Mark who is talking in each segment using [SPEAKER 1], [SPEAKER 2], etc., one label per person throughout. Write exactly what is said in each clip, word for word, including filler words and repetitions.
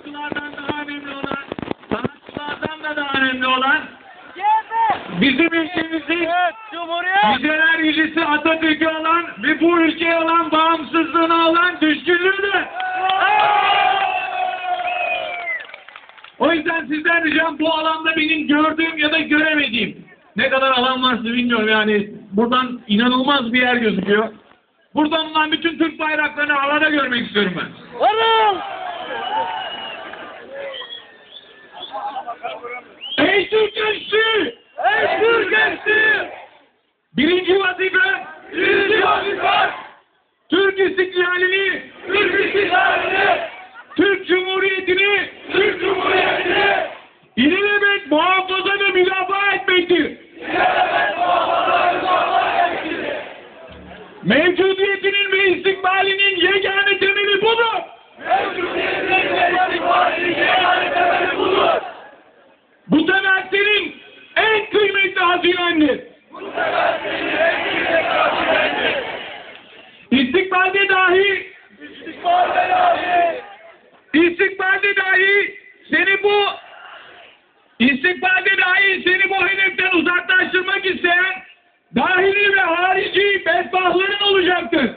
[SPEAKER 1] sanatçılardan daha önemli olan, sanatçılardan da daha önemli olan bizim ülkemizin yüceler yücesi Atatürk'e olan ve bu ülkeye olan bağımsızlığına olan düşkünlüğüdür. O yüzden sizden ricam bu alanda benim gördüğüm ya da göremediğim ne kadar alan varsa bilmiyorum yani buradan inanılmaz bir yer gözüküyor. Buradan olan bütün Türk bayraklarını havada görmek istiyorum ben.
[SPEAKER 2] Varım!
[SPEAKER 1] Ey Türk gençliği!
[SPEAKER 2] Ey Türk gençliği!
[SPEAKER 1] Birinci vazife,
[SPEAKER 2] Birinci vazife!
[SPEAKER 1] Türk istiklalini,
[SPEAKER 2] Türk istiklalini,
[SPEAKER 1] Türk Cumhuriyeti'ni,
[SPEAKER 2] Türk Cumhuriyeti'ni
[SPEAKER 1] ilelebet muhafaza ve müdafaa etmektir.
[SPEAKER 2] ilelebet muhafaza ve müdafaa etmektir.
[SPEAKER 1] Mevcudiyetinin ve istikbalinin yegane temeli budur.
[SPEAKER 2] Mevcudiyetinin ve istikbalinin yegane temeli budur.
[SPEAKER 1] Bu temel senin en kıymetli hazinendir.
[SPEAKER 2] Bu sefer senin en kıymetli hazinendir.
[SPEAKER 1] İstikbalde dahi,
[SPEAKER 2] İstikbalde dahi,
[SPEAKER 1] istikbalde dahi seni bu, istikbalde dahi seni bu hedeften uzaklaştırmak isteyen dahili ve harici bedbahtların olacaktır.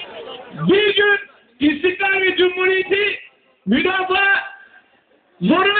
[SPEAKER 1] Bir gün İstiklal ve Cumhuriyeti müdafaa zoruna